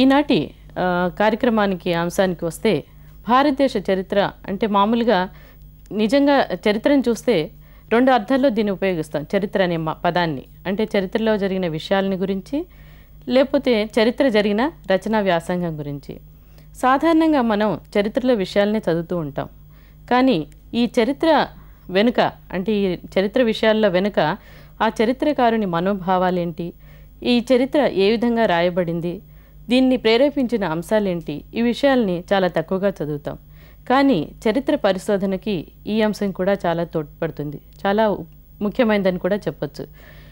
ఈనాటి కార్యక్రమానికి అంశానికి వస్తే భారతదేశ చరిత్ర అంటే మామూలుగా నిజంగా చరిత్రను చూస్తే రెండు అర్థాల్లో దీన్ని ఉపయోగిస్తాం. చరిత్ర అనే పదాన్ని అంటే చరిత్రలో జరిగిన విషయాలని గురించి, లేకపోతే చరిత్ర జరిగిన రచనా వ్యాసంగం గురించి. సాధారణంగా మనం చరిత్రలో విషయాలనే చదువుతూ ఉంటాం. కానీ ఈ చరిత్ర వెనుక అంటే ఈ చరిత్ర విషయాల్లో వెనుక ఆ చరిత్రకారుని మనోభావాలేంటి, ఈ చరిత్ర ఏ విధంగా రాయబడింది, దీన్ని ప్రేరేపించిన అంశాలేంటి, ఈ విషయాల్ని చాలా తక్కువగా చదువుతాం. కానీ చరిత్ర పరిశోధనకి ఈ అంశం కూడా చాలా తోడ్పడుతుంది, చాలా ముఖ్యమైనదని కూడా చెప్పచ్చు.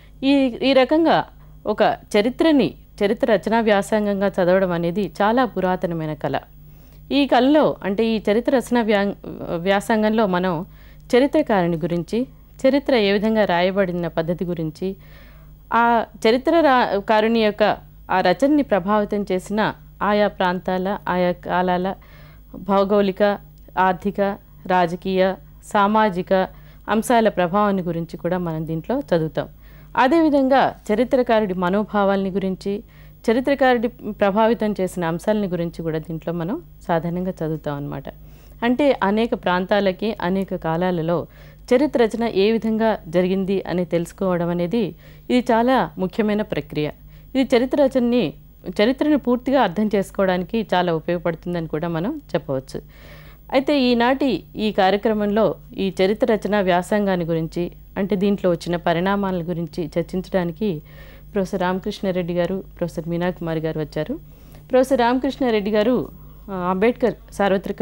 ఈ రకంగా ఒక చరిత్ర రచనా వ్యాసంగంగా చదవడం అనేది చాలా పురాతనమైన కళ. ఈ కళలో అంటే ఈ చరిత్ర రచనా వ్యాసంగంలో మనం చరిత్రకారుని గురించి, చరిత్ర ఏ విధంగా రాయబడిన పద్ధతి గురించి, ఆ చరిత్రకారుని యొక్క ఆ రచనని ప్రభావితం చేసిన ఆయా ప్రాంతాల, ఆయా కాలాల భౌగోళిక, ఆర్థిక, రాజకీయ, సామాజిక అంశాల ప్రభావాన్ని గురించి కూడా మనం దీంట్లో చదువుతాం. అదేవిధంగా చరిత్రకారుడి మనోభావాలని గురించి, చరిత్రకారుడి ప్రభావితం చేసిన అంశాలని గురించి కూడా దీంట్లో మనం సాధారణంగా చదువుతాం అన్నమాట. అంటే అనేక ప్రాంతాలకి, అనేక కాలాలలో చరిత్ర రచన ఏ విధంగా జరిగింది అని తెలుసుకోవడం అనేది ఇది చాలా ముఖ్యమైన ప్రక్రియ. ఇది చరిత్రను పూర్తిగా అర్థం చేసుకోవడానికి చాలా ఉపయోగపడుతుందని కూడా మనం చెప్పవచ్చు. అయితే ఈనాటి ఈ కార్యక్రమంలో ఈ చరిత్ర రచన వ్యాసంగాన్ని గురించి అంటే దీంట్లో వచ్చిన పరిణామాల గురించి చర్చించడానికి ప్రొఫెసర్ రామకృష్ణారెడ్డి గారు, ప్రొఫెసర్ మీనాకుమారి గారు వచ్చారు. ప్రొఫెసర్ రామకృష్ణారెడ్డి గారు అంబేద్కర్ సార్వత్రిక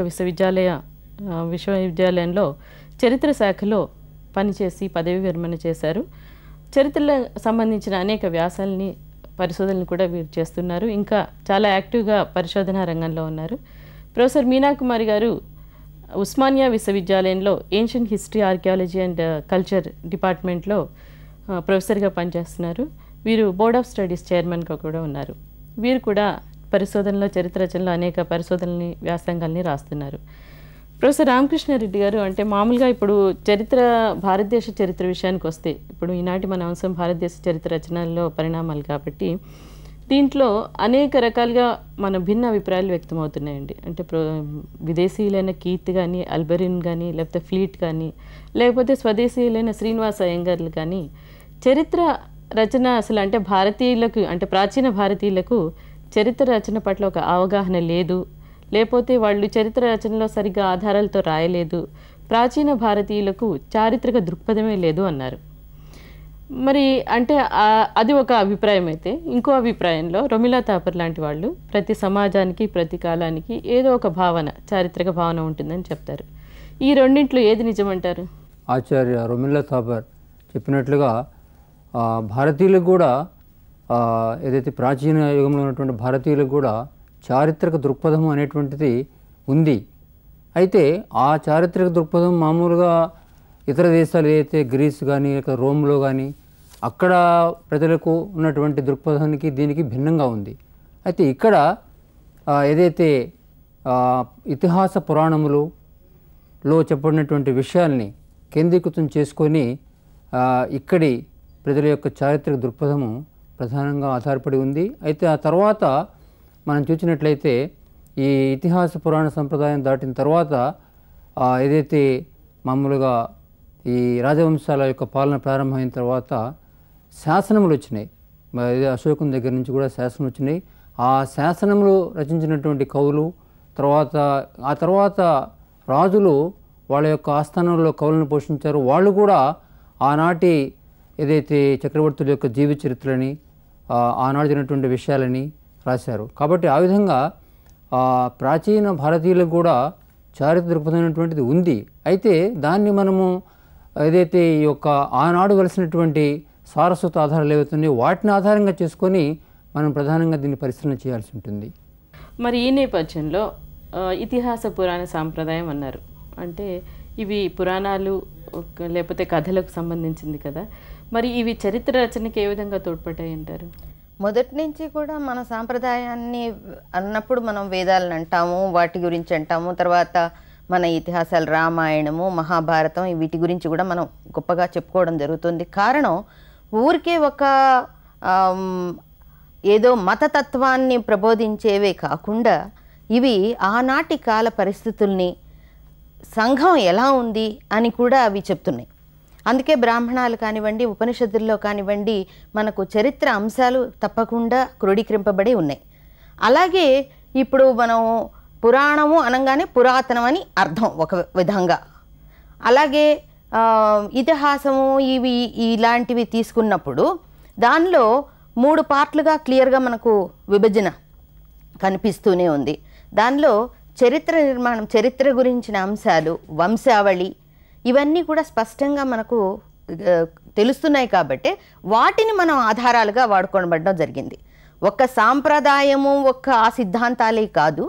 విశ్వవిద్యాలయంలో చరిత్ర శాఖలో పనిచేసి పదవి విరమణ చేశారు. చరిత్రలో సంబంధించిన అనేక వ్యాసాలని, పరిశోధనలు కూడా వీరు చేస్తున్నారు. ఇంకా చాలా యాక్టివ్గా పరిశోధనా రంగంలో ఉన్నారు. ప్రొఫెసర్ మీనాకుమారి గారు ఉస్మానియా విశ్వవిద్యాలయంలో ancient history, archaeology and culture డిపార్ట్మెంట్లో ప్రొఫెసర్గా పనిచేస్తున్నారు. వీరు బోర్డ్ ఆఫ్ స్టడీస్ చైర్మన్గా కూడా ఉన్నారు. వీరు కూడా పరిశోధనలో, చరిత్ర రచనలో అనేక పరిశోధనల్ని, వ్యాసంగాల్ని రాస్తున్నారు. ప్రొఫెసర్ రామకృష్ణారెడ్డి గారు అంటే మామూలుగా ఇప్పుడు భారతదేశ చరిత్ర విషయానికి వస్తే, ఇప్పుడు ఈనాటి మన అంశం భారతదేశ చరిత్ర రచనల్లో పరిణామాలు కాబట్టి దీంట్లో అనేక రకాలుగా మన భిన్న అభిప్రాయాలు వ్యక్తమవుతున్నాయండి. అంటే విదేశీయులైన కీర్తి కానీ, అల్బెరిన్ కానీ, లేకపోతే ఫ్లీట్ కానీ, లేకపోతే స్వదేశీయులైన శ్రీనివాస అయ్యంగార్లు కానీ చరిత్ర రచన అసలు అంటే భారతీయులకు అంటే ప్రాచీన భారతీయులకు చరిత్ర రచన పట్ల ఒక అవగాహన లేదు, లేకపోతే వాళ్ళు చరిత్ర రచనలో సరిగ్గా ఆధారాలతో రాయలేదు, ప్రాచీన భారతీయులకు చారిత్రక దృక్పథమే లేదు అన్నారు. మరి అంటే అది ఒక అభిప్రాయం అయితే, ఇంకో అభిప్రాయంలో రొమిలా థాపర్ లాంటి వాళ్ళు ప్రతి సమాజానికి, ప్రతి కాలానికి ఏదో ఒక భావన, చారిత్రక భావన ఉంటుందని చెప్తారు. ఈ రెండింట్లో ఏది నిజమంటారు? ఆచార్య రొమిలా థాపర్ చెప్పినట్లుగా భారతీయులకు కూడా ఏదైతే ప్రాచీన యుగంలో ఉన్నటువంటి భారతీయులకు కూడా చారిత్రక దృక్పథం అనేటువంటిది ఉంది. అయితే ఆ చారిత్రక దృక్పథం మామూలుగా ఇతర దేశాలు ఏదైతే గ్రీస్ కానీ, లేక రోమ్లో కానీ అక్కడ ప్రజలకు ఉన్నటువంటి దృక్పథానికి దీనికి భిన్నంగా ఉంది. అయితే ఇక్కడ ఏదైతే ఇతిహాస పురాణములలో చెప్పబడినటువంటి విషయాల్ని కేంద్రీకృతం చేసుకొని ఇక్కడి ప్రజల యొక్క చారిత్రక దృక్పథము ప్రధానంగా ఆధారపడి ఉంది. అయితే ఆ తర్వాత మనం చూసినట్లయితే ఈ ఇతిహాస పురాణ సంప్రదాయం దాటిన తర్వాత ఏదైతే మామూలుగా ఈ రాజవంశాల యొక్క పాలన ప్రారంభమైన తర్వాత శాసనములు వచ్చినాయి. అశోకుని దగ్గర నుంచి కూడా శాసనలు వచ్చినాయి. ఆ శాసనములు రచించినటువంటి కవులు ఆ తర్వాత రాజులు వాళ్ళ యొక్క ఆస్థానంలో కవులను పోషించారు. వాళ్ళు కూడా ఆనాటి ఏదైతే చక్రవర్తుల యొక్క జీవిత చరిత్రని, ఆనాడు జరిగినటువంటి విషయాలని రాశారు. కాబట్టి ఆ విధంగా ప్రాచీన భారతీయులకు కూడా చారిత్రక దృక్పథం అనేటువంటిది ఉంది. అయితే దాన్ని మనము ఏదైతే ఈ యొక్క ఆనాడు వెలిసినటువంటి సారస్వత ఆధారాలు ఏవైతున్నాయో వాటిని ఆధారంగా చేసుకొని మనం ప్రధానంగా దీన్ని పరిశీలన చేయాల్సి ఉంటుంది. మరి ఈ నేపథ్యంలో ఇతిహాస పురాణ సాంప్రదాయం అన్నారు. అంటే ఇవి పురాణాలు లేకపోతే కథలకు సంబంధించింది కదా, మరి ఇవి చరిత్ర రచనకి ఏ విధంగా తోడ్పడ్డాయి అంటారు? మొదటి నుంచి కూడా మన సాంప్రదాయాన్ని అన్నప్పుడు మనం వేదాలను అంటాము, వాటి గురించి అంటాము. తర్వాత మన ఇతిహాసాలు రామాయణము, మహాభారతం వీటి గురించి కూడా మనం గొప్పగా చెప్పుకోవడం జరుగుతుంది. కారణం ఊరికే ఒక ఏదో మతతత్వాన్ని ప్రబోధించేవే కాకుండా ఇవి ఆనాటి కాల పరిస్థితుల్ని, సంఘం ఎలా ఉంది అని కూడా అవి చెప్తున్నాయి. అందుకే బ్రాహ్మణాలు కానివ్వండి, ఉపనిషత్తుల్లో కానివ్వండి మనకు చరిత్ర అంశాలు తప్పకుండా క్రోడీకరింపబడి ఉన్నాయి. అలాగే ఇప్పుడు మనం పురాణము అనగానే పురాతనం అని అర్థం ఒక విధంగా. అలాగే ఇతిహాసము ఇవి ఇలాంటివి తీసుకున్నప్పుడు దానిలో 3 పార్ట్లుగా క్లియర్గా మనకు విభజన కనిపిస్తూనే ఉంది. దానిలో చరిత్ర నిర్మాణం, చరిత్ర గురించిన అంశాలు, వంశావళి ఇవన్నీ కూడా స్పష్టంగా మనకు తెలుస్తున్నాయి. కాబట్టి వాటిని మనం ఆధారాలుగా వాడుకోబడడం జరిగింది. ఒక్క సాంప్రదాయము, ఒక్క ఆ సిద్ధాంతాలే కాదు,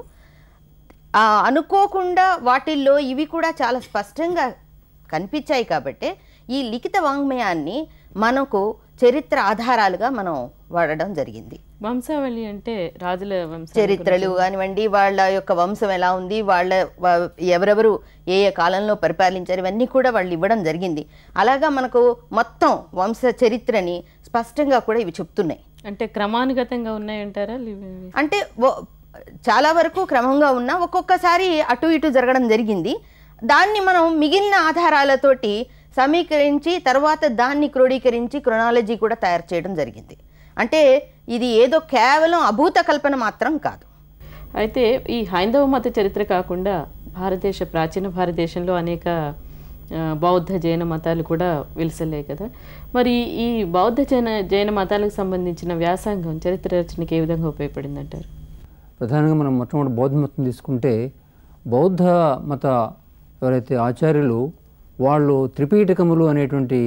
అనుకోకుండా వాటిల్లో ఇవి కూడా చాలా స్పష్టంగా కనిపించాయి. కాబట్టి ఈ లిఖిత వాంగ్మయాన్ని మనకు చరిత్ర ఆధారాలుగా మనం వాడడం జరిగింది. వంశావళి అంటే రాజుల చరిత్రలు కానివ్వండి, వాళ్ళ యొక్క వంశం ఎలా ఉంది, వాళ్ళ ఎవరెవరు ఏ ఏ కాలంలో పరిపాలించారు, ఇవన్నీ కూడా వాళ్ళు ఇవ్వడం జరిగింది. అలాగా మనకు మొత్తం వంశ చరిత్రని స్పష్టంగా కూడా ఇవి చెప్తున్నాయి. అంటే క్రమానుగతంగా ఉన్నాయంటారా? అంటే చాలా వరకు క్రమంగా ఉన్నా ఒక్కొక్కసారి అటు ఇటు జరగడం జరిగింది. దాన్ని మనం మిగిలిన ఆధారాలతోటి సమీకరించి తర్వాత దాన్ని క్రోడీకరించి క్రొనాలజీ కూడా తయారు చేయడం జరిగింది. అంటే ఇది ఏదో కేవలం అభూత కల్పన మాత్రం కాదు. అయితే ఈ హైందవ మత చరిత్ర కాకుండా ప్రాచీన భారతదేశంలో అనేక బౌద్ధ జైన మతాలు కూడా విలసలే కదా. మరి ఈ బౌద్ధ జైన మతాలకు సంబంధించిన వ్యాసంగం చరిత్ర రచనకి ఏ విధంగా ఉపయోగపడింది అంటారు? ప్రధానంగా మనం మొట్టమొదటి బౌద్ధ మతం తీసుకుంటే, బౌద్ధ మత ఎవరైతే ఆచార్యులు వాళ్ళు త్రిపీఠకములు అనేటువంటి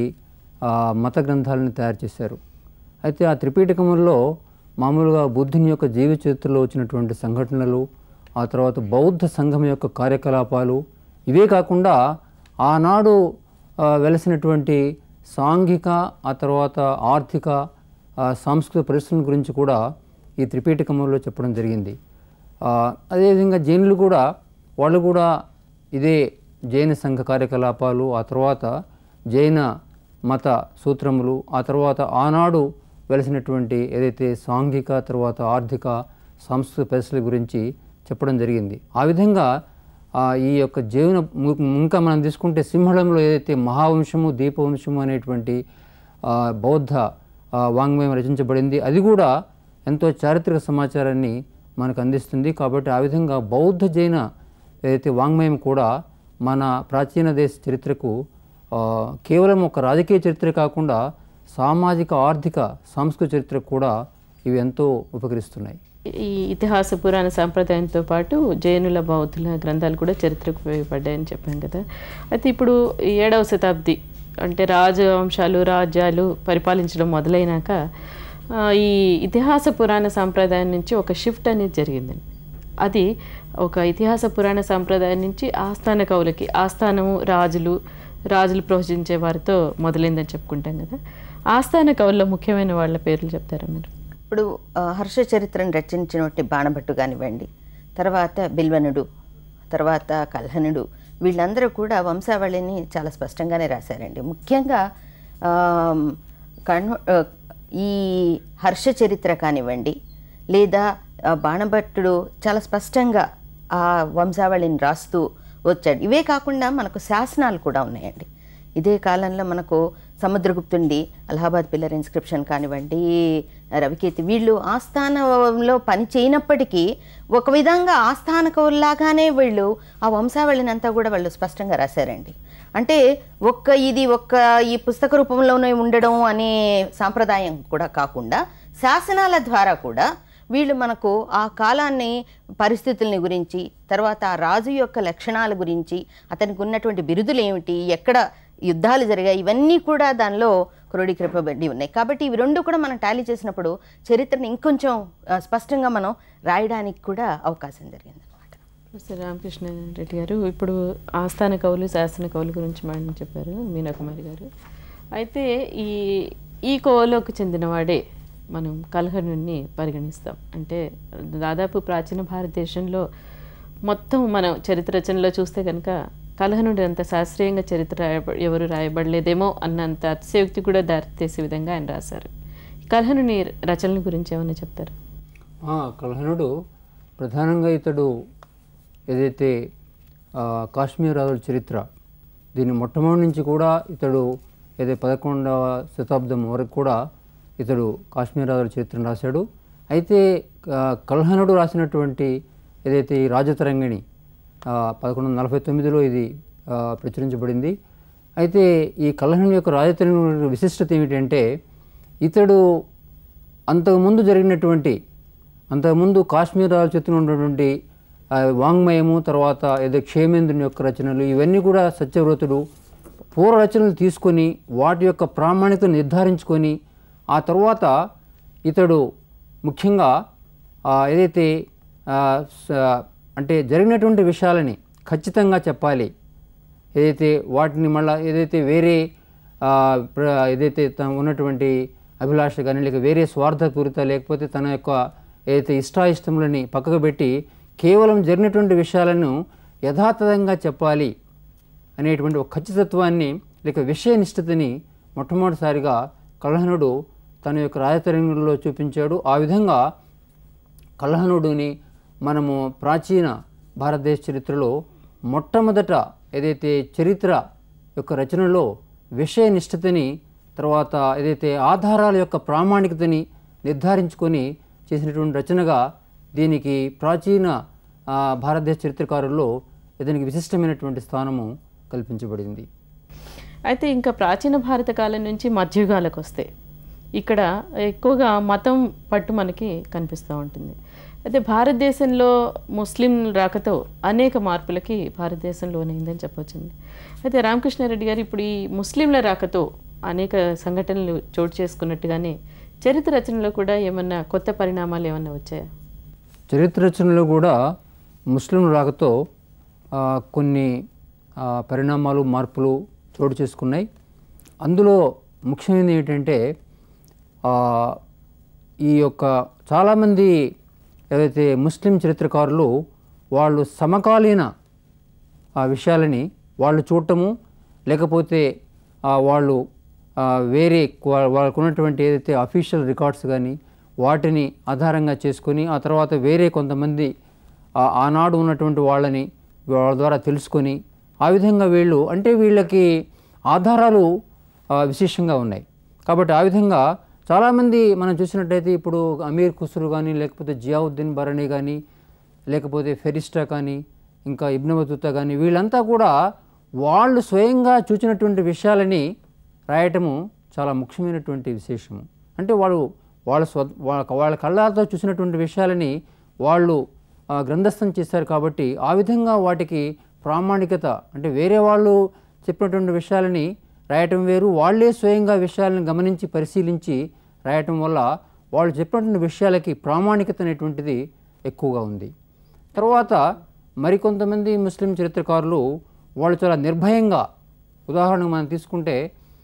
మత గ్రంథాలను తయారు చేశారు. అయితే ఆ త్రిపీఠకముల్లో మామూలుగా బుద్ధుని యొక్క జీవిత చరిత్రలో వచ్చినటువంటి సంఘటనలు, ఆ తర్వాత బౌద్ధ సంఘం యొక్క కార్యకలాపాలు, ఇవే కాకుండా ఆనాడు వెలసినటువంటి సాంఘిక, ఆ తర్వాత ఆర్థిక, సాంస్కృతిక పరిస్థితుల గురించి కూడా ఈ త్రిపీఠకముల్లో చెప్పడం జరిగింది. అదేవిధంగా జైనులు కూడా వాళ్ళు కూడా ఇదే జైన సంఘ కార్యకలాపాలు, ఆ తర్వాత జైన మత సూత్రములు, ఆ తర్వాత ఆనాడు వెలిసినటువంటి ఏదైతే సాంఘిక, తర్వాత ఆర్థిక, సాంస్కృతిక పరిస్థితుల గురించి చెప్పడం జరిగింది. ఆ విధంగా ఈ యొక్క జైన ఇంకా మనం తీసుకుంటే సింహళంలో ఏదైతే మహావంశము, దీపవంశము అనేటువంటి బౌద్ధ వాంగ్మయం రచించబడింది, అది కూడా ఎంతో చారిత్రక సమాచారాన్ని మనకు అందిస్తుంది. కాబట్టి ఆ విధంగా బౌద్ధ జైన ఏదైతే వాంగ్మయం కూడా మన ప్రాచీన దేశ చరిత్రకు కేవలం ఒక రాజకీయ చరిత్ర కాకుండా సామాజిక, ఆర్థిక, సాంస్కృతిక చరిత్రకు కూడా ఇవి ఎంతో ఉపకరిస్తున్నాయి. ఈ ఇతిహాస పురాణ సాంప్రదాయంతో పాటు జైనుల, బౌద్ధుల గ్రంథాలు కూడా చరిత్రకు ఉపయోగపడ్డాయని చెప్పాం కదా. అయితే ఇప్పుడు 7వ శతాబ్ది అంటే రాజవంశాలు, రాజ్యాలు పరిపాలించడం మొదలైనాక ఈ ఇతిహాస పురాణ సాంప్రదాయం నుంచి ఒక షిఫ్ట్ అనేది జరిగిందండి. అది ఒక ఇతిహాస పురాణ సాంప్రదాయం నుంచి ఆస్థాన కవులకి, ఆస్థానము రాజులు ప్రోత్సహించే వారితో మొదలైందని చెప్పుకుంటాం కదా. ఆస్థాన కవుల్లో ముఖ్యమైన వాళ్ళ పేర్లు చెప్తారా మీరు? ఇప్పుడు హర్ష చరిత్రను రచించినటువంటి బాణభట్టు కానివ్వండి, తర్వాత బిల్వనుడు, తర్వాత కల్హనుడు, వీళ్ళందరూ కూడా వంశావళిని చాలా స్పష్టంగానే రాశారండి. ముఖ్యంగా ఈ హర్ష చరిత్ర కానివ్వండి లేదా బాణభట్టుడు చాలా స్పష్టంగా ఆ వంశావళిని రాస్తూ వచ్చాడు. ఇవే కాకుండా మనకు శాసనాలు కూడా ఉన్నాయండి. ఇదే కాలంలో మనకు సముద్రగుప్తుడి అలహాబాద్ పిల్లర్ ఇన్స్క్రిప్షన్ కానివ్వండి, రవికీర్తి, వీళ్ళు ఆస్థానంలో పని చేయనప్పటికీ ఒక విధంగా ఆస్థాన కవుల్లాగానే వీళ్ళు ఆ వంశావళిని అంతా కూడా వాళ్ళు స్పష్టంగా రాశారండి. అంటే ఇది ఈ పుస్తక రూపంలోనే ఉండడం అనే సాంప్రదాయం కూడా కాకుండా శాసనాల ద్వారా కూడా వీళ్ళు మనకు ఆ కాలాన్ని, పరిస్థితుల్ని గురించి, తర్వాత ఆ రాజు యొక్క లక్షణాల గురించి, అతనికి ఉన్నటువంటి బిరుదులు ఏమిటి, ఎక్కడ యుద్ధాలు జరిగాయి, ఇవన్నీ కూడా దానిలో క్రోడీకరింపబడి ఉన్నాయి. కాబట్టి ఇవి రెండు కూడా మనం టాలీ చేసినప్పుడు చరిత్రని ఇంకొంచెం స్పష్టంగా మనం రాయడానికి కూడా అవకాశం జరిగింది అనమాట. ప్రొఫెసర్ రామకృష్ణ రెడ్డి గారు, ఇప్పుడు ఆస్థాన కవులు, శాసన కవుల గురించి మనం చెప్పారు మీనాకుమారి గారు. అయితే ఈ కోవలోకి చెందినవాడే మనం కల్హనుడిని పరిగణిస్తాం. అంటే దాదాపు ప్రాచీన భారతదేశంలో మొత్తం మనం చరిత్ర రచనలో చూస్తే కనుక కల్హనుడు అంత శాస్త్రీయంగా చరిత్ర ఎవరు రాయబడలేదేమో అన్నంత అతిశయోక్తి కూడా దారితీసే విధంగా ఆయన రాశారు. కల్హనుని రచనల గురించి ఏమైనా చెప్తారు? కల్హనుడు ప్రధానంగా ఇతడు ఏదైతే కాశ్మీర్ రాజుల చరిత్ర దీన్ని మొట్టమొదటి నుంచి కూడా ఇతడు ఏదైతే 11వ శతాబ్దం వరకు కూడా ఇతడు కాశ్మీర్ రాజుల చరిత్రను రాశాడు. అయితే కల్హనుడు రాసినటువంటి ఏదైతే ఈ రాజతరంగిణి 1149లో ఇది ప్రచురించబడింది. అయితే ఈ కల్హనుడి యొక్క రాజతరంగిణి విశిష్టత ఏమిటంటే ఇతడు అంతకుముందు కాశ్మీర్ రాజుల చరిత్రలో ఉన్నటువంటి వాంగ్మయము, తర్వాత ఏదో క్షేమేంద్రుని యొక్క రచనలు, ఇవన్నీ కూడా సత్యవ్రతుడు పూర్వ రచనలు తీసుకొని వాటి యొక్క ప్రామాణికతను నిర్ధారించుకొని ఆ తర్వాత ఇతడు ముఖ్యంగా ఏదైతే అంటే జరిగినటువంటి విషయాలని ఖచ్చితంగా చెప్పాలి, ఏదైతే వాటిని మళ్ళీ ఏదైతే వేరే ఏదైతే ఉన్నటువంటి అభిలాష కానీ లేక వేరే స్వార్థపూరిత లేకపోతే తన యొక్క ఏదైతే ఇష్టాయిష్టములని పక్కకు పెట్టి కేవలం జరిగినటువంటి విషయాలను యథాతథంగా చెప్పాలి అనేటువంటి ఒక ఖచ్చితత్వాన్ని లేక విషయనిష్టతని మొట్టమొదటిసారిగా కల్హనుడు తన యొక్క రాజతరంగంలో చూపించాడు. ఆ విధంగా కల్హనుడిని మనము ప్రాచీన భారతదేశ చరిత్రలో మొట్టమొదట ఏదైతే చరిత్ర యొక్క రచనలో విషయనిష్టతని, తర్వాత ఏదైతే ఆధారాల యొక్క ప్రామాణికతని నిర్ధారించుకొని చేసినటువంటి రచనగా దీనికి ప్రాచీన భారతదేశ చరిత్రకారుల్లో దీనికి విశిష్టమైనటువంటి స్థానము కల్పించబడింది. అయితే ఇంకా ప్రాచీన భారత కాలం నుంచి మధ్యయుగాలకు వస్తే ఇక్కడ ఎక్కువగా మతం పట్టు మనకి కనిపిస్తూ ఉంటుంది. అయితే భారతదేశంలో ముస్లిం రాకతో అనేక మార్పులకి భారతదేశం లోనైందని చెప్పవచ్చండి. అయితే రామకృష్ణారెడ్డి గారు ఇప్పుడు ఈ ముస్లింల రాకతో అనేక సంఘటనలు చోటు చేసుకున్నట్టుగానే చరిత్ర రచనలో కూడా ఏమన్నా కొత్త పరిణామాలు ఏమన్నా వచ్చాయా? చరిత్ర రచనలో కూడా ముస్లిం రాకతో కొన్ని పరిణామాలు, మార్పులు చోటు చేసుకున్నాయి. అందులో ముఖ్యమైనది ఏంటంటే ఈ యొక్క చాలామంది ఏదైతే ముస్లిం చరిత్రకారులు వాళ్ళు సమకాలీన విషయాలని వాళ్ళు చూడటము, లేకపోతే వాళ్ళు వేరే వాళ్ళకు ఉన్నటువంటి ఏదైతే అఫీషియల్ రికార్డ్స్ కానీ వాటిని ఆధారంగా చేసుకొని ఆ తర్వాత వేరే కొంతమంది ఆనాడు ఉన్నటువంటి వాళ్ళ ద్వారా తెలుసుకొని ఆ విధంగా వీళ్ళకి ఆధారాలు విశేషంగా ఉన్నాయి. కాబట్టి ఆ విధంగా చాలామంది మనం చూసినట్టయితే ఇప్పుడు అమీర్ ఖుస్రూ కానీ లేకపోతే జియావుద్దీన్ బరణి కానీ లేకపోతే ఫెరిస్టా కానీ ఇంకా ఇబ్న్ బతూతా కానీ వీళ్ళంతా కూడా వాళ్ళు స్వయంగా చూసినటువంటి విషయాలని రాయటము చాలా ముఖ్యమైనటువంటి విశేషము. అంటే వాళ్ళ కళ్ళతో చూసినటువంటి విషయాలని వాళ్ళు గ్రంథస్థం చేశారు. కాబట్టి ఆ విధంగా వాటికి ప్రామాణికత, అంటే వేరే వాళ్ళు చెప్పినటువంటి విషయాలని రాయటం వేరు, వాళ్ళే స్వయంగా విషయాలను గమనించి పరిశీలించి రాయటం వల్ల వాళ్ళు చెప్పినటువంటి విషయాలకి ప్రామాణికత అనేటువంటిది ఎక్కువగా ఉంది. తర్వాత మరికొంతమంది ముస్లిం చరిత్రకారులు వాళ్ళు చాలా నిర్భయంగా, ఉదాహరణకు మనం తీసుకుంటే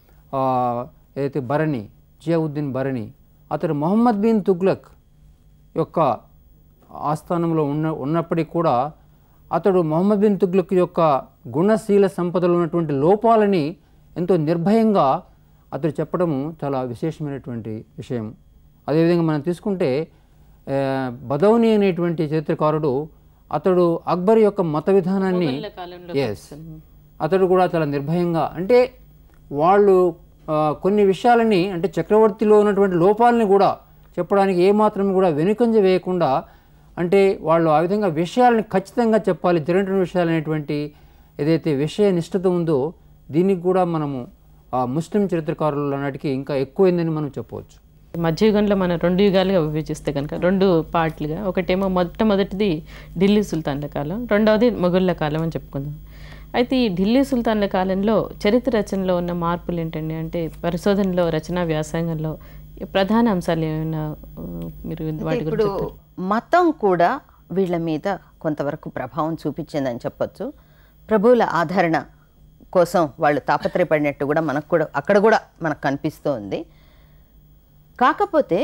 ఏదైతే బరణి, జియావుద్దీన్ బరణి, అతడు మొహమ్మద్ బిన్ తుగ్లక్ యొక్క ఆస్థానంలో ఉన్నప్పటికీ కూడా అతడు మొహమ్మద్ బిన్ తుగ్లక్ యొక్క గుణశీల సంపదలో ఉన్నటువంటి లోపాలని ఎంతో నిర్భయంగా అతడు చెప్పడము చాలా విశేషమైనటువంటి విషయం. అదేవిధంగా మనం తీసుకుంటే బదౌని అనేటువంటి చరిత్రకారుడు అతడు అక్బర్ యొక్క మత విధానాన్ని అతడు కూడా చాలా నిర్భయంగా, అంటే వాళ్ళు కొన్ని విషయాలని, అంటే చక్రవర్తిలో ఉన్నటువంటి లోపాలని కూడా చెప్పడానికి ఏమాత్రం కూడా వెనుకంజ వేయకుండా, అంటే వాళ్ళు ఆ విధంగా విషయాలని ఖచ్చితంగా చెప్పాలి, జరిగిన విషయాలు అనేటువంటి ఏదైతే విషయ నిష్ఠత ఉందో దీనికి కూడా మనము ముస్లిం చరిత్రకారుల నాటికి ఇంకా ఎక్కువైందని మనం చెప్పవచ్చు. మధ్యయుగంలో మనం 2 యుగాలుగా విభజిస్తే కనుక 2 పార్ట్లుగా, ఒకటేమో మొట్టమొదటిది ఢిల్లీ సుల్తాన్ల కాలం, రెండవది మొఘళ్ళ కాలం అని చెప్పుకుందాం. అయితే ఈ ఢిల్లీ సుల్తాన్ల కాలంలో చరిత్ర రచనలో ఉన్న మార్పులు ఏంటండి? అంటే పరిశోధనలో, రచనా వ్యాసంగంలో ప్రధాన అంశాలు ఏమైనా మీరు వాటి గురించి చెప్తారు? మతం కూడా వీళ్ళ మీద కొంతవరకు ప్రభావం చూపించిందని చెప్పొచ్చు. ప్రభువుల ఆదరణ కోసం వాళ్ళు తాపత్రయపడినట్టు కూడా అక్కడ కూడా మనకు కనిపిస్తూ ఉంది. కాకపోతే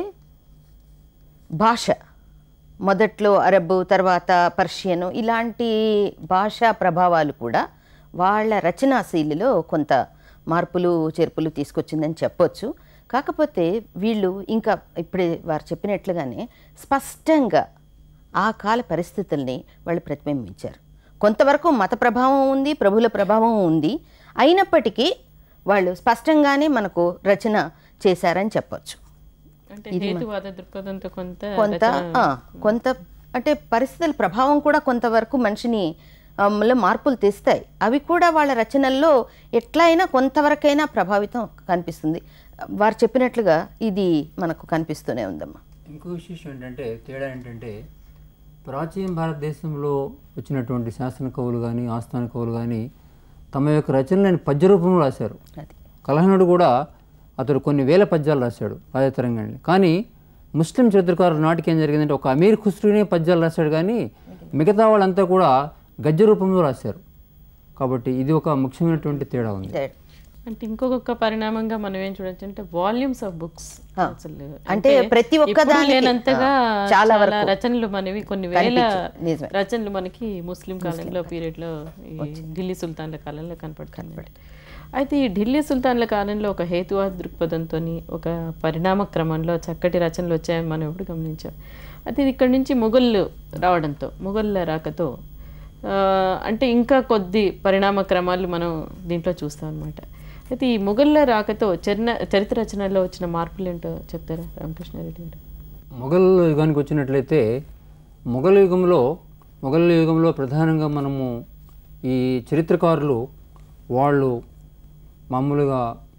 భాష, మొదట్లో అరబు, తర్వాత పర్షియను, ఇలాంటి భాషా ప్రభావాలు కూడా వాళ్ళ రచనాశైలిలో కొంత మార్పులు చేర్పులు తీసుకొచ్చిందని చెప్పొచ్చు. కాకపోతే వీళ్ళు ఇంకా ఇప్పుడే వారు చెప్పినట్లుగానే స్పష్టంగా ఆ కాల పరిస్థితుల్ని వాళ్ళు ప్రతిబింబించారు. కొంతవరకు మత ప్రభావం ఉంది, ప్రభుల ప్రభావం ఉంది, అయినప్పటికీ వాళ్ళు స్పష్టంగానే మనకు రచన చేశారని చెప్పొచ్చు. అంటే హేతువాద దృక్పథంతో కొంత అంటే పరిస్థితుల ప్రభావం కూడా కొంతవరకు మనిషిని మార్పులు తెస్తాయి. అవి కూడా వాళ్ళ రచనల్లో ఎట్లయినా కొంతవరకైనా ప్రభావితం కనిపిస్తుంది. వారు చెప్పినట్లుగా ఇది మనకు కనిపిస్తూనే ఉందమ్మా. ఇంకో విశేషం ఏంటంటే తేడా ఏంటంటే ప్రాచీన భారతదేశంలో వచ్చినటువంటి శాసన కవులు కానీ ఆస్థాన కవులు కానీ తమ యొక్క రచనలను పద్య రూపంలో రాశారు. కలహనుడు కూడా అతడు కొన్ని వేల పద్యాలు రాశాడు రాజతరంగాన్ని. కానీ ముస్లిం చరిత్రకారుల నాటికి ఏం జరిగిందంటే ఒక అమీర్ ఖుస్రూనే పద్యాలు రాశాడు, కానీ మిగతా వాళ్ళంతా కూడా గద్య రూపంలో రాశారు. కాబట్టి ఇది ఒక ముఖ్యమైనటువంటి తేడా ఉంది. అంటే ఇంకొక పరిణామంగా మనం ఏం చూడొచ్చు అంటే వాల్యూమ్స్ ఆఫ్ బుక్స్, అంటే ప్రతి ఒక్క లేనంతగా చాలా రచనలు మనవి, కొన్ని వేల రచనలు మనకి ముస్లిం కాలంలో పీరియడ్ లో ఢిల్లీ సుల్తాన్ల కాలంలో కనపడుతుంది. అయితే ఈ ఢిల్లీ సుల్తాన్ల కాలంలో ఒక హేతువాద దృక్పథంతో ఒక పరిణామ క్రమంలో చక్కటి రచనలు వచ్చాయని మనం ఎప్పుడు గమనించాం. అయితే ఇక్కడి నుంచి మొఘళ్ళు రావడంతో, మొఘళ్ళ రాకతో అంటే ఇంకా కొద్ది పరిణామ క్రమాలు మనం దీంట్లో చూస్తాం అన్నమాట. అయితే ఈ మొఘళ్ళ రాకతో చరిత్ర రచనల్లో వచ్చిన మార్పులు ఏంటో చెప్తారా రామకృష్ణారెడ్డి గారు? మొఘల్ యుగానికి వచ్చినట్లయితే మొఘల్ యుగంలో ప్రధానంగా మనము ఈ చరిత్రకారులు వాళ్ళు మామూలుగా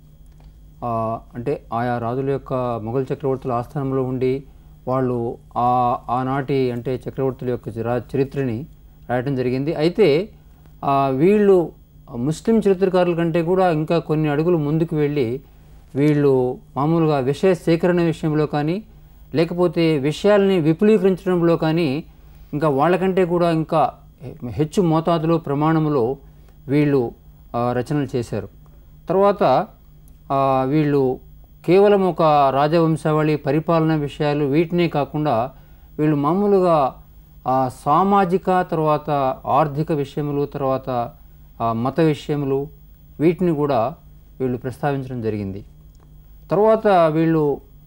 అంటే ఆయా రాజుల యొక్క మొఘల్ చక్రవర్తుల ఆస్థానంలో ఉండి వాళ్ళు ఆనాటి అంటే చక్రవర్తుల యొక్క చరిత్రని రాయటం జరిగింది. అయితే వీళ్ళు ముస్లిం చరిత్రకారుల కంటే కూడా ఇంకా కొన్ని అడుగులు ముందుకు వెళ్ళి వీళ్ళు మామూలుగా విషయ సేకరణ విషయంలో కానీ లేకపోతే విషయాల్ని విపులీకరించడంలో కానీ ఇంకా వాళ్ళకంటే కూడా ఇంకా హెచ్చు మోతాదులో ప్రమాణంలో వీళ్ళు రచనలు చేశారు. తర్వాత వీళ్ళు కేవలం ఒక రాజవంశావళి పరిపాలన విషయాలు వీటినే కాకుండా వీళ్ళు మామూలుగా సామాజిక తర్వాత ఆర్థిక విషయములు తర్వాత మత విషయములు వీటిని కూడా వీళ్ళు ప్రస్తావించడం జరిగింది. తర్వాత వీళ్ళు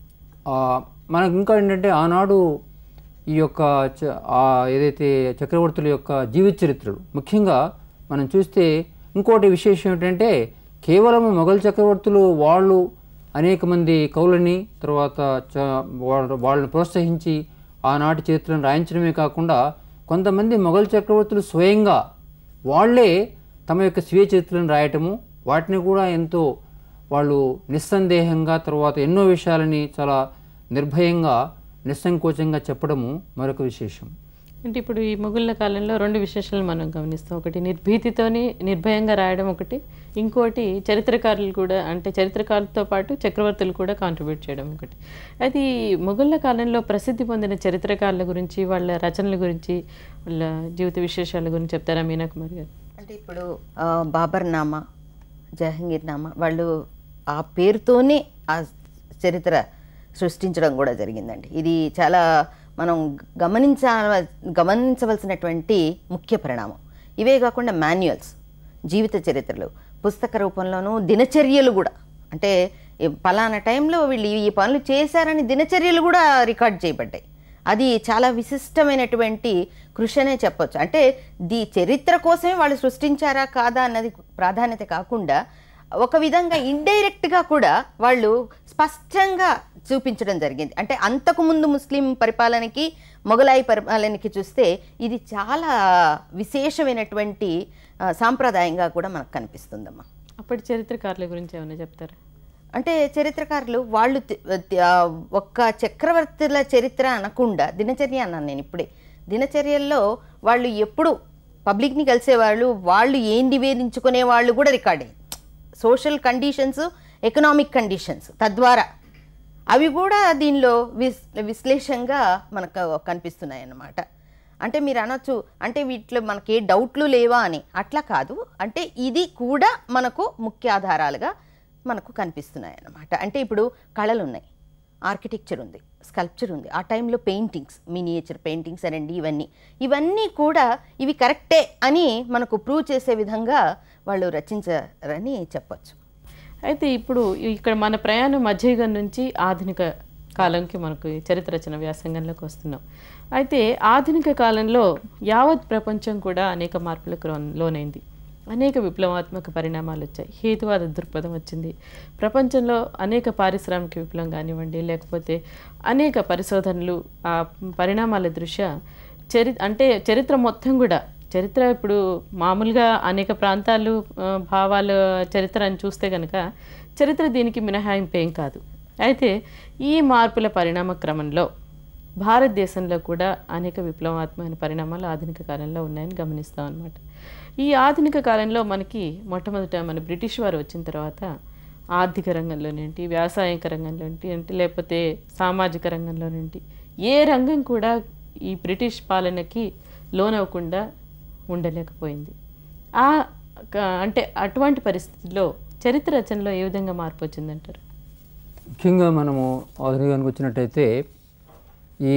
మనకు ఇంకా ఏంటంటే ఆనాడు ఈ యొక్క ఏదైతే చక్రవర్తుల యొక్క జీవిత చరిత్రలు ముఖ్యంగా మనం చూస్తే ఇంకోటి విశేషం ఏంటంటే కేవలం మొఘల్ చక్రవర్తులు వాళ్ళు అనేక మంది కవులని తర్వాత వాళ్ళని ప్రోత్సహించి ఆనాటి చరిత్రను రాయించడమే కాకుండా కొంతమంది మొఘల్ చక్రవర్తులు స్వయంగా వాళ్ళే తమ యొక్క స్వీయ చరిత్రను రాయటము, వాటిని కూడా ఎంతో వాళ్ళు నిస్సందేహంగా తర్వాత ఎన్నో విషయాలని చాలా నిర్భయంగా నిస్సంకోచంగా చెప్పడము మరొక విశేషం. అంటే ఇప్పుడు ఈ మొఘళ్ళ కాలంలో రెండు విశేషాలు మనం గమనిస్తాం. ఒకటి నిర్భీతితోని నిర్భయంగా రాయడం ఒకటి, ఇంకోటి చరిత్రకారులు కూడా అంటే చరిత్రకారులతో పాటు చక్రవర్తులు కూడా కాంట్రిబ్యూట్ చేయడం ఒకటి. అయితే ఈ మొఘళ్ళ కాలంలో ప్రసిద్ధి పొందిన చరిత్రకారుల గురించి వాళ్ళ రచనల గురించి వాళ్ళ జీవిత విశేషాల గురించి చెప్తారా మీనా కుమార్ గారు? అంటే ఇప్పుడు బాబర్ నామా, జహంగీర్ నామా వాళ్ళు ఆ పేరుతోనే ఆ చరిత్ర సృష్టించడం కూడా జరిగిందండి. ఇది చాలా మనం గమనించవలసినటువంటి ముఖ్య పరిణామం. ఇవే కాకుండా మాన్యువల్స్, జీవిత చరిత్రలు పుస్తక రూపంలోనూ దినచర్యలు కూడా, అంటే పలానా టైంలో వీళ్ళు ఈ పనులు చేశారని దినచర్యలు కూడా రికార్డ్ చేయబడ్డాయి. అది చాలా విశిష్టమైనటువంటి కృషి అనే చెప్పొచ్చు. అంటే చరిత్ర కోసమే వాళ్ళు సృష్టించారా కాదా అన్నది ప్రాధాన్యత కాకుండా ఒక విధంగా ఇండైరెక్ట్గా కూడా వాళ్ళు స్పష్టంగా చూపించడం జరిగింది. అంటే అంతకుముందు ముస్లిం పరిపాలనకి మొఘలాయి పరిపాలనకి చూస్తే ఇది చాలా విశేషమైనటువంటి సాంప్రదాయంగా కూడా మనకు కనిపిస్తుందమ్మా. అప్పటి చరిత్రకారుల గురించి ఏమైనా చెప్తారా? అంటే చరిత్రకారులు వాళ్ళు ఒక్క చక్రవర్తుల చరిత్ర అనకుండా దినచర్య అన్నాను నేను ఇప్పుడే. దినచర్యల్లో వాళ్ళు ఎప్పుడు పబ్లిక్ని కలిసేవాళ్ళు, వాళ్ళు ఏం నివేదించుకునే వాళ్ళు కూడా రికార్డ్ అయ్యి సోషల్ కండిషన్స్, ఎకనామిక్ కండిషన్స్ తద్వారా అవి కూడా దీనిలో విశ్లేషంగా మనకు కనిపిస్తున్నాయి అన్నమాట. అంటే మీరు అనొచ్చు అంటే వీటిలో మనకి ఏ డౌట్లు లేవా అని, అట్లా కాదు. అంటే ఇది కూడా మనకు ముఖ్య ఆధారాలుగా మనకు కనిపిస్తున్నాయి అన్నమాట. అంటే ఇప్పుడు కళలు ఉన్నాయి, ఆర్కిటెక్చర్ ఉంది, స్కల్ప్చర్ ఉంది, ఆ టైంలో పెయింటింగ్స్, మినియేచర్ పెయింటింగ్స్ అనండి, ఇవన్నీ కూడా ఇవి కరెక్టే అని మనకు ప్రూవ్ చేసే విధంగా వాళ్ళు రచించారని చెప్పచ్చు. అయితే ఇప్పుడు ఇక్కడ మన ప్రయాణం మధ్యయుగం నుంచి ఆధునిక కాలంకి మనకు ఈ చరిత్ర రచన వ్యాసంగంలోకి వస్తున్నాం. అయితే ఆధునిక కాలంలో యావత్ ప్రపంచం కూడా అనేక మార్పులకు లోనైంది. అనేక విప్లవాత్మక పరిణామాలు వచ్చాయి. హేతువాద దృక్పథం వచ్చింది. ప్రపంచంలో అనేక పారిశ్రామిక విప్లవం కానివ్వండి, లేకపోతే అనేక పరిశోధనలు, ఆ పరిణామాల దృష్ట్యా చరిత్ర మొత్తం కూడా, చరిత్ర ఇప్పుడు మామూలుగా అనేక ప్రాంతాలు భావాల చరిత్ర అని చూస్తే కనుక చరిత్ర దీనికి మినహాయింపు ఏం కాదు. అయితే ఈ మార్పుల పరిణామ క్రమంలో భారతదేశంలో కూడా అనేక విప్లవాత్మకమైన పరిణామాలు ఆధునిక కాలంలో ఉన్నాయని గమనిస్తాం అన్నమాట. ఈ ఆధునిక కాలంలో మనకి మొట్టమొదట మన బ్రిటిష్ వారు వచ్చిన తర్వాత ఆర్థిక రంగంలోనేంటి, వ్యవసాయక రంగంలోనేంటి, లేకపోతే సామాజిక రంగంలోనేంటి, ఏ రంగం కూడా ఈ బ్రిటిష్ పాలనకి లోనవ్వకుండా ఉండలేకపోయింది. అంటే అటువంటి పరిస్థితుల్లో చరిత్ర రచనలో ఏ విధంగా మార్పు వచ్చిందంటారు? ముఖ్యంగా మనము ఆధునికానికి వచ్చినట్టయితే ఈ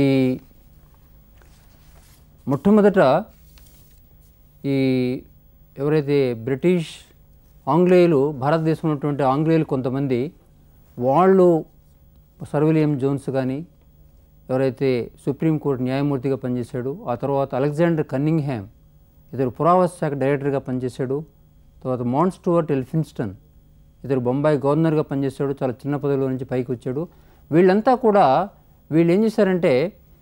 మొట్టమొదట ఈ ఎవరైతే బ్రిటిష్ ఆంగ్లేయులు, భారతదేశంలో ఉన్నటువంటి ఆంగ్లేయులు కొంతమంది, వాళ్ళు సర్ విలియం జోన్స్ కానీ, ఎవరైతే సుప్రీంకోర్టు న్యాయమూర్తిగా పనిచేశాడు, ఆ తర్వాత అలెగ్జాండర్ కన్నింగ్హామ్ ఇతరు పురావస్తు శాఖ డైరెక్టర్గా పనిచేశాడు, తర్వాత మౌంట్ స్టూవర్ట్ ఎల్ఫిన్స్టన్ ఇతరు బొంబాయి గవర్నర్గా పనిచేశాడు, చాలా చిన్న పదవిలో నుంచి పైకి వచ్చాడు. వీళ్ళంతా కూడా వీళ్ళు ఏం చేశారంటే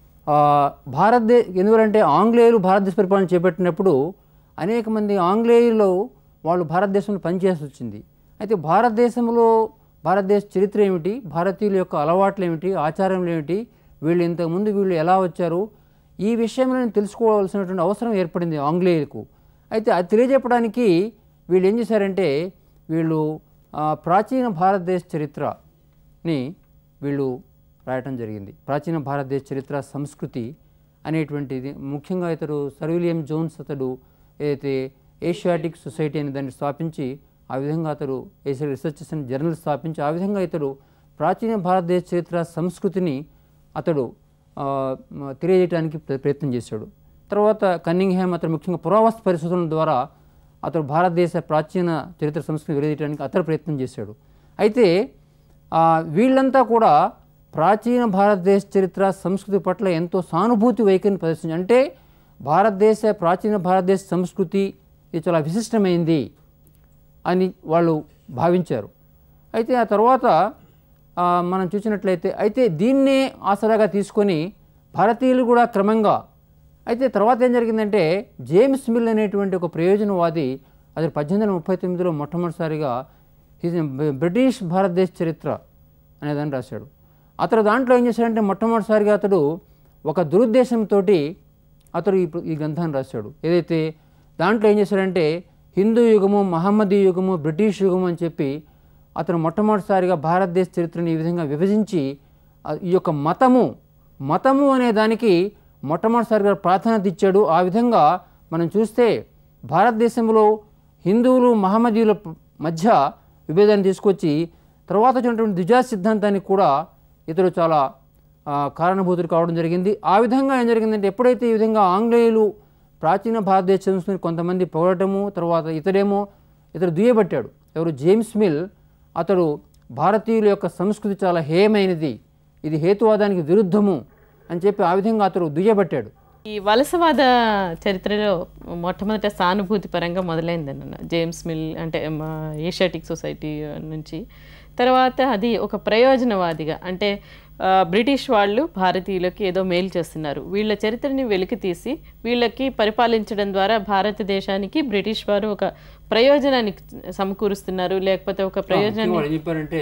ఎందుకంటే ఆంగ్లేయులు భారతదేశ పరిపాలన చేపట్టినప్పుడు అనేక మంది ఆంగ్లేయులు వాళ్ళు భారతదేశంలో పనిచేయాల్సి వచ్చింది. అయితే భారతదేశ చరిత్ర ఏమిటి, భారతీయుల యొక్క అలవాట్లు ఏమిటి, ఆచారాలు ఏమిటి, ఇంతకుముందు వీళ్ళు ఎలా వచ్చారు, ఈ విషయంలో తెలుసుకోవాల్సినటువంటి అవసరం ఏర్పడింది ఆంగ్లేయులకు. అయితే అది తెలియజెప్పడానికి వీళ్ళు ఏం చేశారంటే వీళ్ళు ప్రాచీన భారతదేశ చరిత్రని వీళ్ళు రాయటం జరిగింది. ప్రాచీన భారతదేశ చరిత్ర సంస్కృతి అనేటువంటిది ముఖ్యంగా ఇతడు సర్ విలియం జోన్స్ అతడు ఏదైతే ఏషియాటిక్ సొసైటీ అనే దాన్ని స్థాపించి, ఆ విధంగా అతడు ఏషియా రీసెర్చెస్ అండ్ జర్నల్ స్థాపించి, ఆ విధంగా ఇతడు ప్రాచీన భారతదేశ చరిత్ర సంస్కృతిని అతడు తెలియజేయడానికి ప్రయత్నం చేశాడు. తర్వాత కన్నింగ్హామ్ అతడు ముఖ్యంగా పురావస్తు పరిశోధనల ద్వారా అతడు భారతదేశ ప్రాచీన చరిత్ర సంస్కృతిని తెలియజేయడానికి అతడు ప్రయత్నం చేశాడు. అయితే వీళ్ళంతా కూడా ప్రాచీన భారతదేశ చరిత్ర సంస్కృతి పట్ల ఎంతో సానుభూతి వైఖరిని ప్రదర్శించారు. అంటే ప్రాచీన భారతదేశ సంస్కృతి ఇది చాలా విశిష్టమైంది అని వాళ్ళు భావించారు. అయితే ఆ తర్వాత మనం చూసినట్లయితే దీన్నే ఆసరాగా తీసుకొని భారతీయులు కూడా క్రమంగా, అయితే తర్వాత ఏం జరిగిందంటే జేమ్స్ మిల్ అనేటువంటి ఒక ప్రయోజనవాది అతను 1839లో మొట్టమొదటిసారిగా బ్రిటిష్ భారతదేశ చరిత్ర అనేదాన్ని రాశాడు. అతడు దాంట్లో ఏం చేశాడంటే మొట్టమొదటిసారిగా అతడు ఒక దురుద్దేశంతో అతడు ఈ గ్రంథాన్ని రాశాడు. ఏదైతే దాంట్లో ఏం చేశాడంటే హిందూ యుగము, మహమ్మదీ యుగము, బ్రిటిష్ యుగము అని చెప్పి అతను మొట్టమొదటిసారిగా భారతదేశ చరిత్రని ఈ విధంగా విభజించి ఈ యొక్క మతము అనే దానికి మొట్టమొదటిసారిగా ప్రాధాన్యత ఇచ్చాడు. ఆ విధంగా మనం చూస్తే భారతదేశంలో హిందువులు మహమ్మదీయుల మధ్య విభేదాన్ని తీసుకొచ్చి తర్వాత వచ్చినటువంటి ద్విజాతి సిద్ధాంతానికి కూడా ఇతడు చాలా కారణభూతులు కావడం జరిగింది. ఆ విధంగా ఏం జరిగిందంటే ఎప్పుడైతే ఈ విధంగా ఆంగ్లేయులు ప్రాచీన భారతదేశ సంస్కృతిని కొంతమంది పొగడటము, తర్వాత ఇతడు దుయ్యబట్టాడు. ఎవరు? James Mill. అతడు భారతీయుల యొక్క సంస్కృతి చాలా హేయమైనది, ఇది హేతువాదానికి విరుద్ధము అని చెప్పి ఆ విధంగా అతడు దుయ్యబట్టాడు. ఈ వలసవాద చరిత్రలో మొట్టమొదట సానుభూతి పరంగా మొదలైందన్న జేమ్స్ మిల్, అంటే ఏషియాటిక్ సొసైటీ నుంచి. తర్వాత అది ఒక ప్రయోజనవాదిగా, అంటే బ్రిటిష్ వాళ్ళు భారతీయులకి ఏదో మేలు చేస్తున్నారు, వీళ్ళ చరిత్రని వెలికి తీసి వీళ్ళకి పరిపాలించడం ద్వారా భారతదేశానికి బ్రిటిష్ వారు ఒక ప్రయోజనాన్ని సమకూరుస్తున్నారు, లేకపోతే ఒక ప్రయోజనాన్ని వాళ్ళు చెప్పారంటే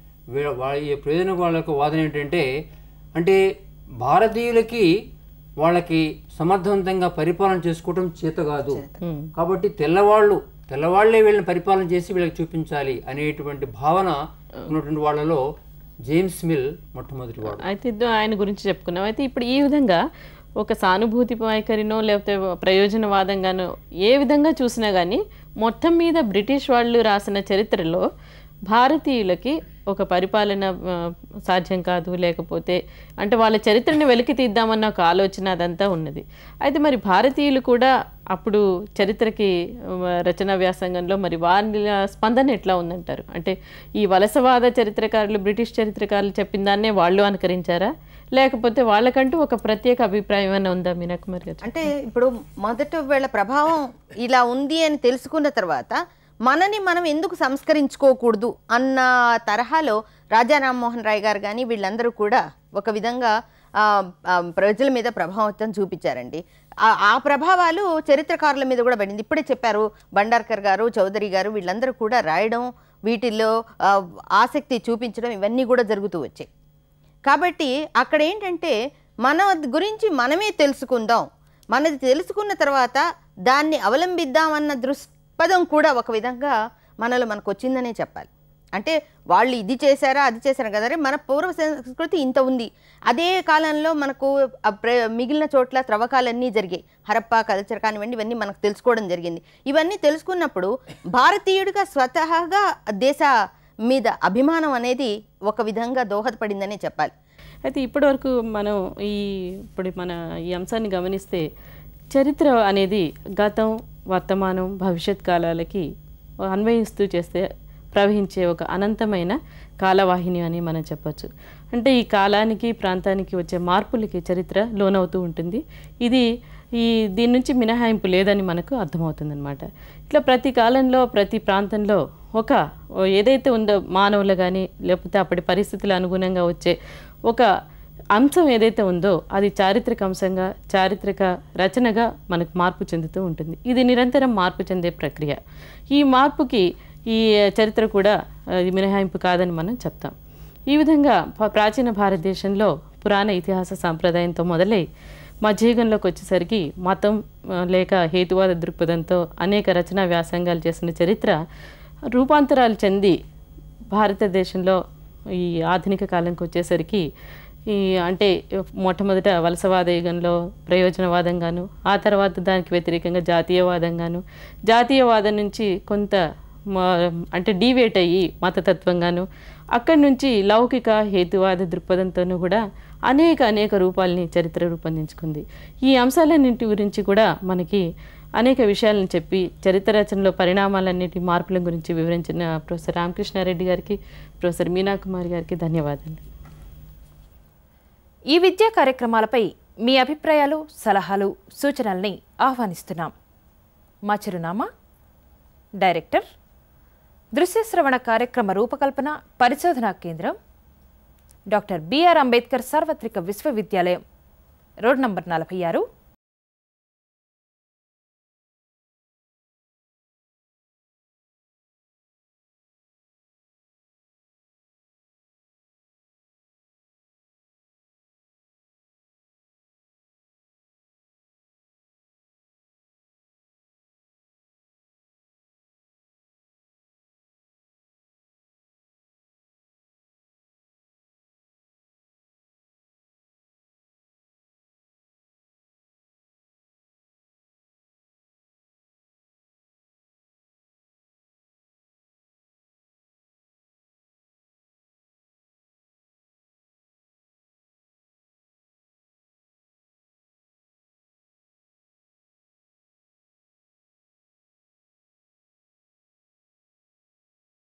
ఈ ప్రయోజనం వాళ్ళ యొక్క వాదన ఏంటంటే, అంటే భారతీయులకి వాళ్ళకి సమర్థవంతంగా పరిపాలన చేసుకోవడం చేత కాదు, కాబట్టి తెల్లవాళ్లే వీళ్ళని పరిపాలన చేసి వీళ్ళకి చూపించాలి అనేటువంటి భావన ఉన్నటువంటి వాళ్ళలో జేమ్స్ మిల్ మొట్టమొదటి వాడు. అయితే ఆయన గురించి చెప్పుకున్నాం. అయితే ఇప్పుడు ఈ విధంగా ఒక సానుభూతి వైఖరినో లేకపోతే ప్రయోజనవాదంగానో ఏ విధంగా చూసినా కానీ మొత్తం మీద బ్రిటిష్ వాళ్ళు రాసిన చరిత్రలో భారతీయులకి ఒక పరిపాలన సాధ్యం కాదు, లేకపోతే అంటే వాళ్ళ చరిత్రని వెలికి తీద్దామన్న ఒక ఆలోచన అదంతా ఉన్నది. అయితే మరి భారతీయులు కూడా అప్పుడు చరిత్రకి రచనా వ్యాసంగంలో మరి వాళ్ళ స్పందన ఎట్లా ఉందంటారు? అంటే ఈ వలసవాద చరిత్రకారులు, బ్రిటిష్ చరిత్రకారులు చెప్పిన దాన్నే వాళ్ళు అనుకరించారా, లేకపోతే వాళ్ళకంటూ ఒక ప్రత్యేక అభిప్రాయం ఏమైనా ఉందా మీనాకుమారి గారు? అంటే ఇప్పుడు మొదట వీళ్ళ ప్రభావం ఇలా ఉంది అని తెలుసుకున్న తర్వాత మనని మనం ఎందుకు సంస్కరించుకోకూడదు అన్న తరహాలో రాజా రామ్మోహన్ రాయ్ గారు కానీ వీళ్ళందరూ కూడా ఒక విధంగా ప్రజల మీద ప్రభావం చూపించారండి. ఆ ప్రభావాలు చరిత్రకారుల మీద కూడా పడింది. ఇప్పుడే చెప్పారు బండార్కర్ గారు, చౌదరి గారు, వీళ్ళందరూ కూడా రాయడం, వీటిల్లో ఆసక్తి చూపించడం ఇవన్నీ కూడా జరుగుతూ వచ్చాయి. కాబట్టి అక్కడ ఏంటంటే మన గురించి మనమే తెలుసుకుందాం, మనది తెలుసుకున్న తర్వాత దాన్ని అవలంబిద్దామన్న దృక్పథం కూడా ఒక విధంగా మనలో మనకు వచ్చిందనే చెప్పాలి. అంటే వాళ్ళు ఇది చేశారా అది చేశారా కదా, మన పూర్వ సంస్కృతి ఇంత ఉంది. అదే కాలంలో మనకు మిగిలిన చోట్ల త్రవ్వకాలన్నీ జరిగాయి. హరప్పా కల్చర్ కానివ్వండి, ఇవన్నీ మనకు తెలుసుకోవడం జరిగింది. ఇవన్నీ తెలుసుకున్నప్పుడు భారతీయుడిగా స్వతహాగా దేశ మీద అభిమానం అనేది ఒక విధంగా దోహదపడిందనే చెప్పాలి. అయితే ఇప్పటివరకు మనం ఇప్పుడు మన ఈ అంశాన్ని గమనిస్తే చరిత్ర అనేది గతం, వర్తమానం, భవిష్యత్ కాలాలకి అన్వయిస్తూ చేస్తే ప్రవహించే ఒక అనంతమైన కాలవాహిని అని మనం చెప్పచ్చు. అంటే ఈ కాలానికి, ప్రాంతానికి వచ్చే మార్పులకి చరిత్ర లోనవుతూ ఉంటుంది. దీని నుంచి మినహాయింపు లేదని మనకు అర్థమవుతుంది అనమాట. ఇట్లా ప్రతి కాలంలో, ప్రతి ప్రాంతంలో ఏదైతే ఉందో మానవులు కానీ, లేకపోతే అప్పటి పరిస్థితుల అనుగుణంగా వచ్చే ఒక అంశం ఏదైతే ఉందో అది చారిత్రక అంశంగా, చారిత్రక రచనగా మనకు మార్పు చెందుతూ ఉంటుంది. ఇది నిరంతరం మార్పు చెందే ప్రక్రియ. ఈ మార్పుకి ఈ చరిత్ర కూడా మినహాయింపు కాదని మనం చెప్తాం. ఈ విధంగా ప్రాచీన భారతదేశంలో పురాణ ఇతిహాస సాంప్రదాయంతో మొదలై మధ్యయుగంలోకి వచ్చేసరికి మతం లేక హేతువాద దృక్పథంతో అనేక రచనా వ్యాసంగాలు చేసిన చరిత్ర రూపాంతరాలు చెంది భారతదేశంలో ఈ ఆధునిక కాలంకి వచ్చేసరికి అంటే మొట్టమొదట వలసవాద యుగంలో ప్రయోజనవాదంగాను, ఆ తర్వాత దానికి వ్యతిరేకంగా జాతీయవాదంగాను, జాతీయవాదం నుంచి కొంత అంటే డీవేట్ అయ్యి మతతత్వంగాను, అక్కడి నుంచి లౌకిక హేతువాద దృక్పథంతోనూ కూడా అనేక రూపాలని చరిత్ర రూపొందించుకుంది. ఈ అంశాలన్నింటి గురించి కూడా మనకి అనేక విషయాలను చెప్పి చరిత్ర రచనలో పరిణామాలన్నిటి మార్పుల గురించి వివరించిన ప్రొఫెసర్ రామకృష్ణారెడ్డి గారికి, ప్రొఫెసర్ మీనాకుమారి గారికి ధన్యవాదాలు. ఈ విద్యా కార్యక్రమాలపై మీ అభిప్రాయాలు, సలహాలు, సూచనల్ని ఆహ్వానిస్తున్నాం. మా చిరునామా డైరెక్టర్, దృశ్యశ్రవణ కార్యక్రమ రూపకల్పన పరిశోధనా కేంద్రం, డాక్టర్ బిఆర్ అంబేద్కర్ సార్వత్రిక విశ్వవిద్యాలయం, రోడ్ నంబర్ 46,